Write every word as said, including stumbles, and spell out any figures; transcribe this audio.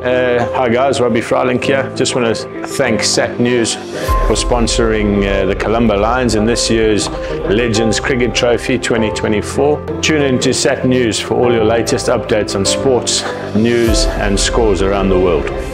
Uh, hi guys, Robbie FRYLINCK here. Just want to thank Sat News for sponsoring uh, the Colombo Lions in this year's Legends Cricket Trophy twenty twenty-four. Tune in to Sat News for all your latest updates on sports, news and scores around the world.